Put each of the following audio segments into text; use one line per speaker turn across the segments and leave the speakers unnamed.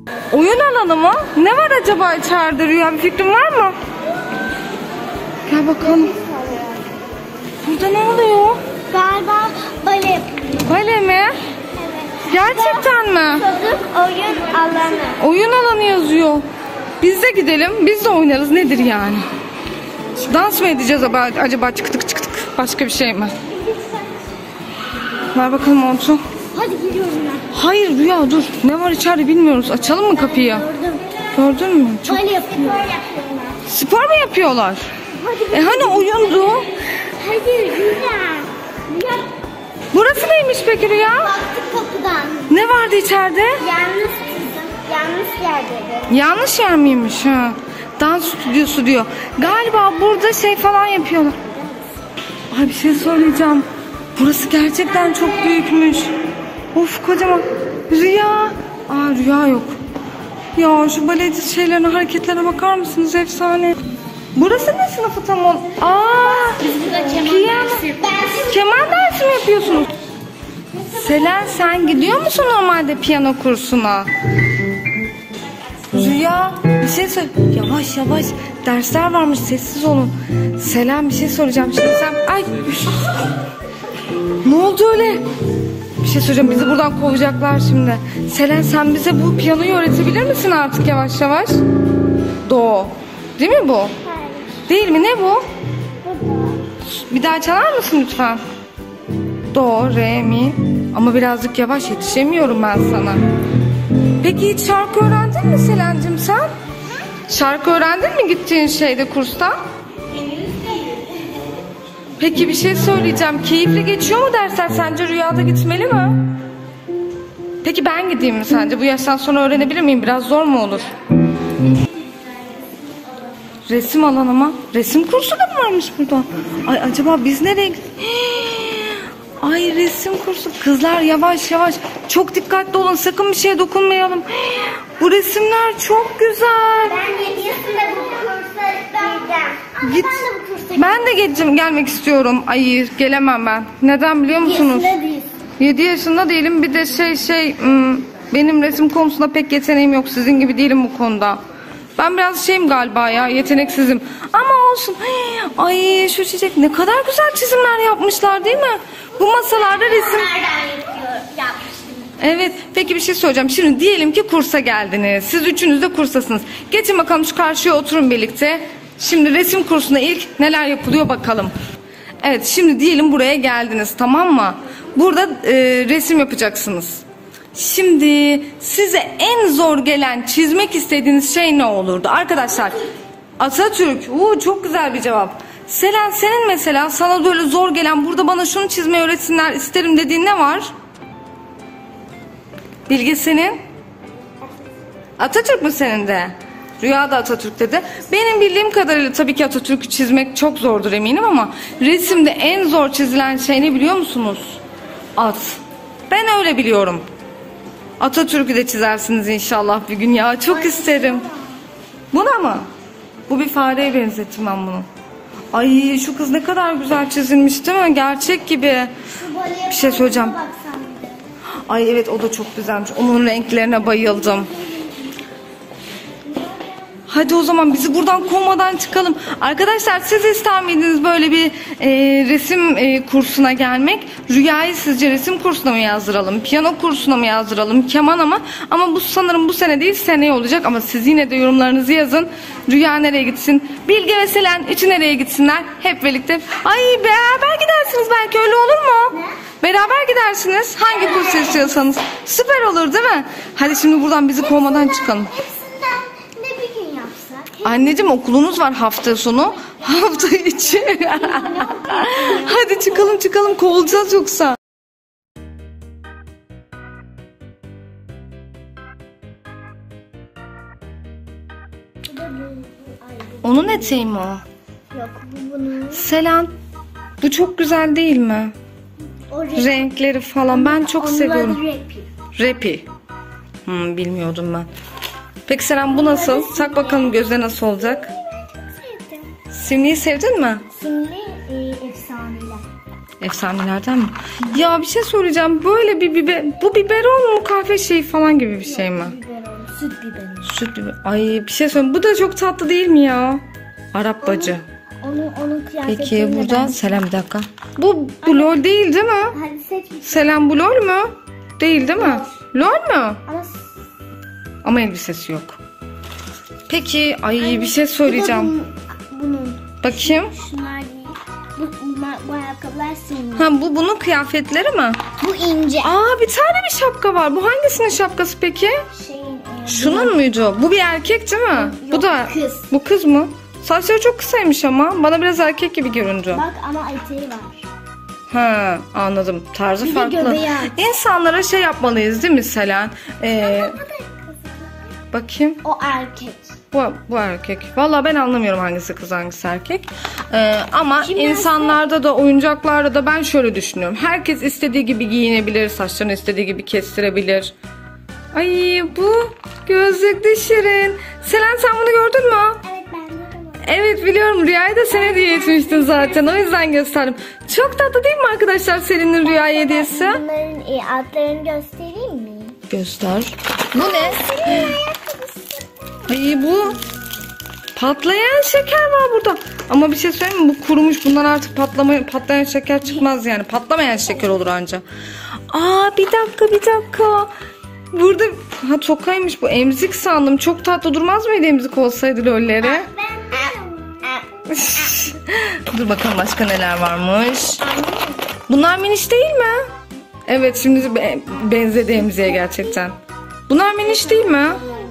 Oyun alanı mı? Ne var acaba içeride Rüya? Bir fikrin var mı? Gel bakalım. Burada ne oluyor?
Galiba bale yapıyor.
Bale mi?
Evet.
Gerçekten mi?
Çocuk oyun alanı.
Oyun alanı yazıyor. Biz de gidelim. Biz de oynarız. Nedir yani? Dans mı edeceğiz acaba? Çıktık çıktık. Başka bir şey mi? Ver bakalım montu.
Hadi giriyorum ben.
Hayır Rüya dur. Ne var içeride bilmiyoruz. Açalım mı kapıyı?
Gördüm.
Gördün mü? Çok...
Bale yapıyor.
Spor mu yapıyorlar?
Hadi
Hani oyundu?
hadi Rüya. Rüya
Burası neymiş peki Rüya?
baktık kapıdan.
Ne vardı içeride?
Yalnız kızım. Yanlış yerdeydi.
Yanlış yer miymiş ha? Dans stüdyosu diyor. Galiba burada şey falan yapıyorlar. Ay bir şey söyleyeceğim. Burası gerçekten çok büyükmüş. Of kocaman. Rüya. Rüya yok. Ya şu baleci şeylerine, hareketlerine bakar mısınız? Efsane. Burası ne sınıfı tam ol? Piyano. Keman dersi mi yapıyorsunuz? Selen sen gidiyor musun normalde piyano kursuna? Rüya bir şey söyle. Yavaş yavaş. Dersler varmış, sessiz olun. Selen bir şey soracağım. Şimdi sen... Ay. Ne oldu öyle? Bir şey söyleyeceğim. Bizi buradan kovacaklar şimdi. Selen sen bize bu piyanoyu öğretebilir misin artık yavaş yavaş? Do. Değil mi bu?
Hayır.
Değil mi? Ne bu?
Burada.
Bir daha çalar mısın lütfen? Do, re, mi. Ama birazcık yavaş, yetişemiyorum ben sana. Peki hiç şarkı öğrendin mi Selen'cim sen? Şarkı öğrendin mi gittiğin şeyde, kursta? Peki bir şey söyleyeceğim. Keyifli geçiyor mu dersler? Sence Rüya'da gitmeli mi? Peki ben gideyim mi sence? Bu yaştan sonra öğrenebilir miyim? Biraz zor mu olur? Resim alanı mı? Resim kursu da mı varmış burada? Ay acaba biz nereye... Ay resim kursu. Kızlar yavaş yavaş. Çok dikkatli olun. Sakın bir şeye dokunmayalım. Bu resimler çok güzel.
Ben 7 yaşında bu kursa gideceğim.
Git. Ben de gelmek istiyorum. Ay gelemem ben. Neden biliyor musunuz? 7 yaşında değilim. Bir de benim resim konusunda pek yeteneğim yok. Sizin gibi değilim bu konuda. Ben biraz galiba ya, yeteneksizim. Ama olsun. Ay şu çiçek ne kadar güzel çizimler yapmışlar değil mi? Bu masalarda resim. Evet. Peki bir şey söyleyeceğim. Şimdi diyelim ki kursa geldiniz. Siz üçünüz de kurstasınız. Geçin bakalım şu karşıya, oturun birlikte. Şimdi resim kursuna ilk neler yapılıyor bakalım. Evet şimdi diyelim buraya geldiniz, tamam mı? Burada resim yapacaksınız. Şimdi size en zor gelen, çizmek istediğiniz şey ne olurdu? Arkadaşlar Atatürk. Çok güzel bir cevap. Selen senin mesela sana böyle zor gelen, burada bana şunu çizmeyi öğretsinler isterim dediğin ne var? Bilge senin? Atatürk mü senin de? Rüya da Atatürk dedi. Benim bildiğim kadarıyla tabii ki Atatürk'ü çizmek çok zordur eminim ama resimde en zor çizilen şey ne biliyor musunuz? At. Ben öyle biliyorum. Atatürk'ü de çizersiniz inşallah bir gün ya. Çok isterim. Buna mı? Bu bir fareye benzettim ben bunu. Ay şu kız ne kadar güzel çizilmiş değil mi? Gerçek gibi. Bir şey söyleyeceğim. Ay evet o da çok güzelmiş. Onun renklerine bayıldım. Hadi o zaman bizi buradan kovmadan çıkalım. Arkadaşlar siz ister miydiniz böyle bir resim kursuna gelmek? Rüyayı sizce resim kursuna mı yazdıralım? Piyano kursuna mı yazdıralım? Kemana mı? Ama bu sanırım bu sene değil, seneye olacak. Ama siz yine de yorumlarınızı yazın. Rüya nereye gitsin? Bilge ve Selen üçü nereye gitsinler? Hep birlikte. Ay beraber gidersiniz belki, öyle olur mu?
Ne?
Beraber gidersiniz. Hangi kursu istiyorsanız. Süper olur değil mi? Hadi şimdi buradan bizi kovmadan çıkalım.
Hepsinden ne bir gün yapsak?
Anneciğim okulunuz var hafta sonu. Hafta içi. Hadi çıkalım kovulacağız yoksa. Onun eteği mi o?
Yok bu bunun.
Selen, bu çok güzel değil mi?
O
Renkleri falan ben çok seviyorum.
Rapi.
Rapi. Bilmiyordum ben. Peki Selen bu nasıl? Tak bakalım gözde nasıl olacak?
Sevdim.
Simli'yi sevdin mi?
Simli efsaneler.
Efsanelerden mi? Ya bir şey söyleyeceğim. Böyle bir bu biberon mu, kahve şeyi falan gibi bir şey mi?
süt biberi.
Süt gibi. Ay bir şey söyleyeyim. Bu da çok tatlı değil mi ya? Arap bacı.
Onun kıyafetini
Peki burada Selam bir dakika. Bu LOL değil mi?
Hadi seç bir.
Selam bu LOL mu? Değil mi? LOL mu?
Ama
Ama elbisesi yok. Peki ay bir şey söyleyeceğim.
bunun.
Bakayım.
Şunlar değil. Bu ayakkabılar senin.
Ha bu bunun kıyafetleri mi?
Bu ince.
Aa bir tane bir şapka var. Bu hangisinin şapkası peki? Şunun muydu? Bu bir erkek değil mi?
Yok,
Bu da
kız.
Bu kız mı? Saçları çok kısaymış ama bana biraz erkek gibi göründü.
Bak ama eteği var.
Ha anladım. Tarzı
Bir de
farklı.
göbeği aç.
İnsanlara şey yapmalıyız değil mi Selen? Bakayım.
O erkek.
Bu erkek. Vallahi ben anlamıyorum hangisi kız hangisi erkek. Ama
Kim
insanlarda da oyuncaklarda da ben şöyle düşünüyorum. Herkes istediği gibi giyinebilir. Saçlarını istediği gibi kestirebilir. Ay bu gözlüklü Şirin. Selen sen bunu gördün mü?
Evet ben de var.
Evet biliyorum, Rüya'yı da sen hediye etmiştin zaten, o yüzden gösterdim. Çok tatlı değil mi arkadaşlar Selin'in Rüya'ya hediyesi?
Bunların adlarını göstereyim mi?
Göster. Bu ne? Ay bu patlayan şeker var burada. Ama bir şey söyleyeyim mi? Bu kurumuş. Bundan artık patlayan şeker çıkmaz yani. Patlamayan şeker olur anca. Aa bir dakika. Burada tokaymış bu. Emzik sandım. Çok tatlı durmaz mıydı emzik olsaydı lolleri? Dur bakalım başka neler varmış. Bunlar miniş değil mi? Evet şimdi benzedi emziğe gerçekten. Bunlar miniş değil mi?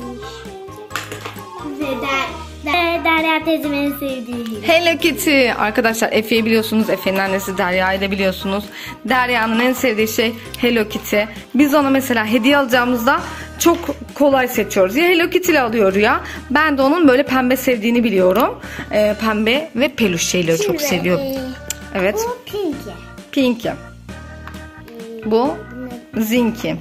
Derya teyzemin sevdiği gibi.
Hello Kitty. Arkadaşlar Efe'yi biliyorsunuz. Efe'nin annesi Derya'yı da biliyorsunuz. Derya'nın en sevdiği şey Hello Kitty. Biz ona mesela hediye alacağımızda çok kolay seçiyoruz. Ya Hello Kitty ile alıyor ya. Ben de onun böyle pembe sevdiğini biliyorum. Pembe ve peluş şeyleri çok seviyor. Evet.
Bu Pinky.
Pinky. Bu Zinky.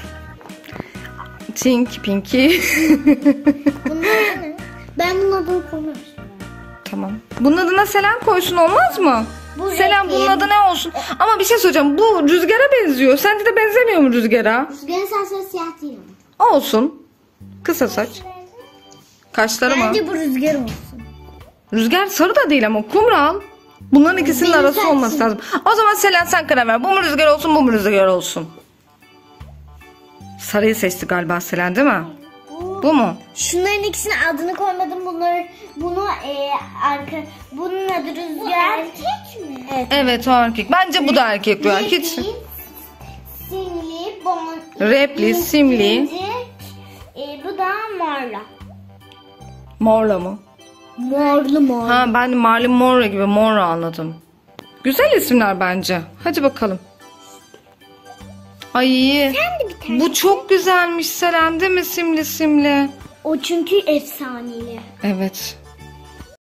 Pinky.
Bunlar ne? Ben bunun adını koymuyorum.
Tamam. Bunun adına Selen koysun, olmaz mı?
Bu
Selen
renkli.
bunun adı ne olsun? Ama bir şey söyleyeceğim. Bu Rüzgar'a benziyor. Sence de benzemiyor mu Rüzgar'a?
Rüzgarın saçları siyah değil mi?
Olsun. Kısa saç. Kaşları mı?
Bence bu Rüzgar olsun.
Rüzgar sarı da değil ama kumral. Bunların ikisinin
Benim
arası
saçım.
olması lazım. O zaman Selen sen karar ver. Bu mu Rüzgar olsun, bu mu Rüzgar olsun? Sarıyı seçti galiba Selen, değil mi? Bu mu?
Şunların ikisinin adını koymadım. Bunun adı Rüzgar. Bu erkek mi? Evet.
Evet o erkek. Bence bu da erkek bu erkek.
Simli,
Repli, simli.
Bu da morla.
Morla mı?
Morlu.
Ha ben de Marilyn Monroe gibi Monroe anladım. Güzel isimler bence. Hadi bakalım. Ay
Sen de bir tane.
bu çok güzelmiş Selen, değil mi, simli simli?
O çünkü efsaneli.
Evet.